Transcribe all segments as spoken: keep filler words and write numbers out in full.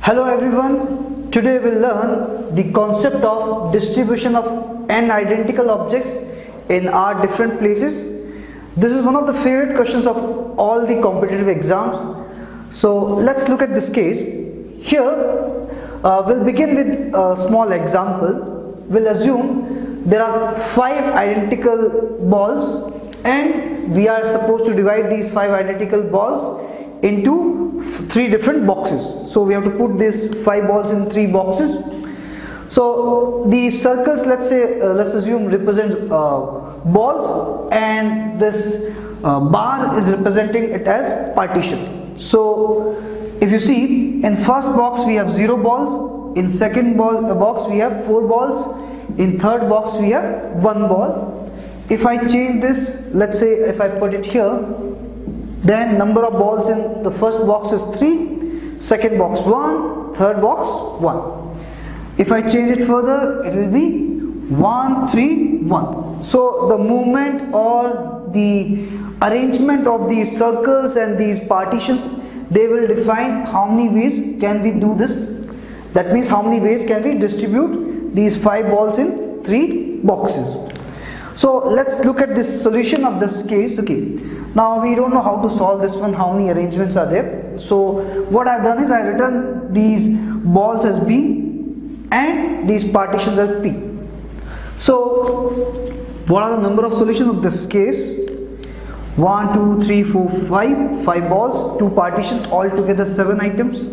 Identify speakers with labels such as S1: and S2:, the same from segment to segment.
S1: Hello everyone, today we'll learn the concept of distribution of n identical objects in R different places. This is one of the favorite questions of all the competitive exams. So let's look at this case. Here uh, we'll begin with a small example. We'll assume there are five identical balls and we are supposed to divide these five identical balls into three different boxes. So we have to put these five balls in three boxes. So the circles, let's say, uh, let's assume represent uh, balls, and this uh, bar is representing it as partition. So if you see, in first box we have zero balls, in second ball uh, box we have four balls, in third box we have one ball. If I change this, let's say if I put it here, then number of balls in the first box is three, second box one, third box one. If I change it further, it will be one, three, one. So the movement or the arrangement of these circles and these partitions, they will define how many ways can we do this. That means how many ways can we distribute these five balls in three boxes. So let's look at this solution of this case. Okay, now we don't know how to solve this one, how many arrangements are there. So what I've done is I written these balls as B and these partitions as P. So what are the number of solutions of this case? one, two, three, four, five, five balls, two partitions, altogether seven items.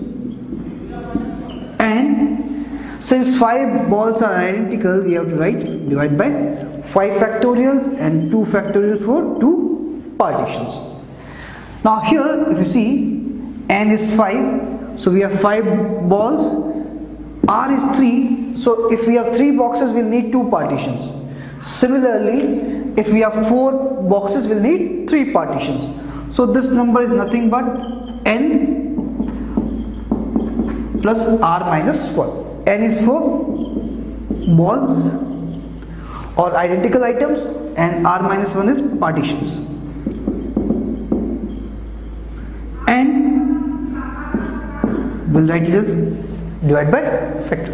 S1: And since five balls are identical, we have to write divide by five factorial and two factorial for two partitions. Now here if you see, n is five, so we have five balls, R is three, so if we have three boxes we'll need two partitions. Similarly, if we have four boxes we'll need three partitions. So this number is nothing but n plus R minus one. N is for balls or identical items and R minus one is partitions. And we'll write it as divide by factorial.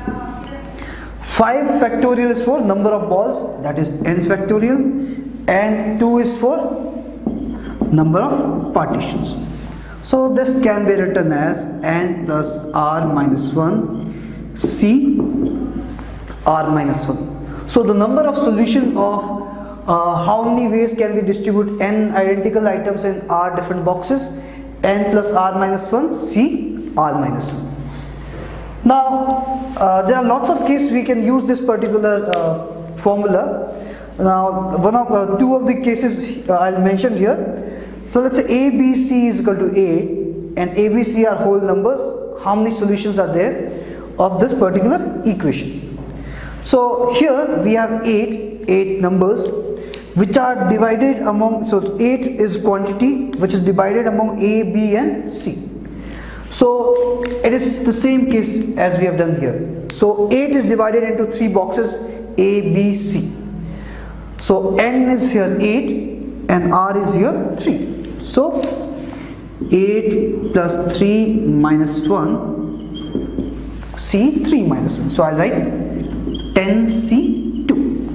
S1: five factorial is for number of balls, that is n factorial, and two is for number of partitions. So this can be written as n plus R minus one C R minus one. So the number of solution of uh, how many ways can we distribute n identical items in R different boxes, n plus R minus one C R minus one. Now uh, there are lots of cases we can use this particular uh, formula. Now one of uh, two of the cases uh, I'll mention here. So let's say A B C is equal to eight and A B C are whole numbers. How many solutions are there of this particular equation? So here we have eight, eight numbers which are divided among, so eight is quantity which is divided among A, B and C. So it is the same case as we have done here. So eight is divided into three boxes A, B, C. So n is here eight and R is here three. So eight plus three minus one, C three minus one. So I'll write ten C two.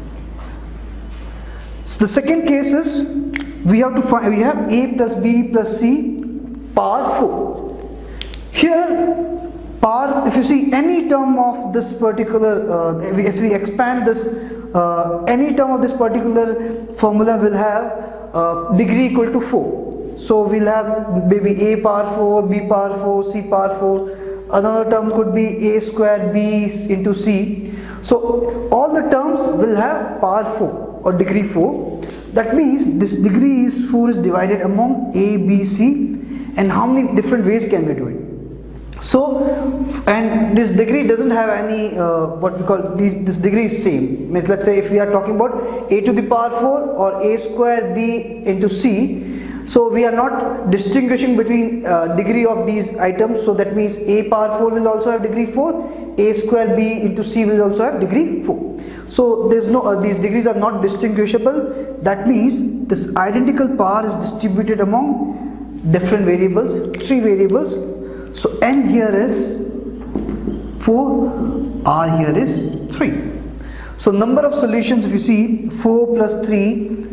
S1: So the second case is we have to find, we have A plus B plus C power four. Here power, if you see any term of this particular, uh, if we expand this, uh, any term of this particular formula will have uh, degree equal to four. So we'll have maybe A power four, B power four, C power four. Another term could be A square B into C. So all the terms will have power four or degree four. That means this degree is four is divided among A, B, C, and how many different ways can we do it? So, and this degree doesn't have any uh, what we call these, this degree is same. Means let's say if we are talking about A to the power four or A square B into C, so we are not distinguishing between uh, degree of these items. So that means A power four will also have degree four, A square B into C will also have degree four. So there's no uh, these degrees are not distinguishable. That means this identical power is distributed among different variables, three variables. So n here is four, r here is three. So number of solutions, if you see, four plus three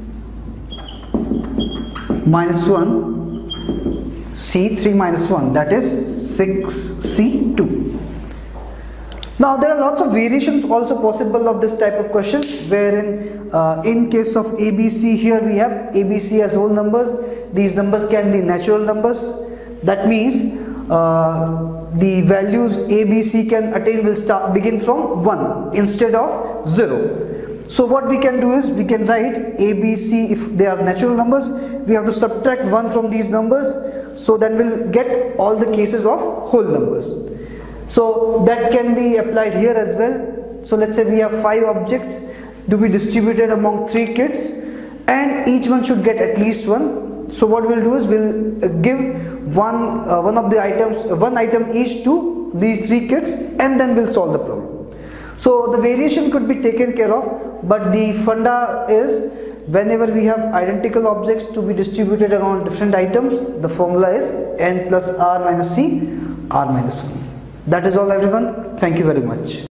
S1: minus one, c, three minus one, that is six c two. Now there are lots of variations also possible of this type of question, wherein uh, in case of A B C, here we have A B C as whole numbers. These numbers can be natural numbers. That means uh, the values A B C can attain will start begin from one instead of zero. So what we can do is we can write A B C, if they are natural numbers, we have to subtract one from these numbers, so then we'll get all the cases of whole numbers. So that can be applied here as well. So let's say we have five objects to be distributed among three kids, and each one should get at least one. So what we'll do is we'll give one uh, one of the items, one item each to these three kids, and then we'll solve the problem. So the variation could be taken care of, but the funda is whenever we have identical objects to be distributed around different items, the formula is n plus r minus c, r minus one. That is all everyone. Thank you very much.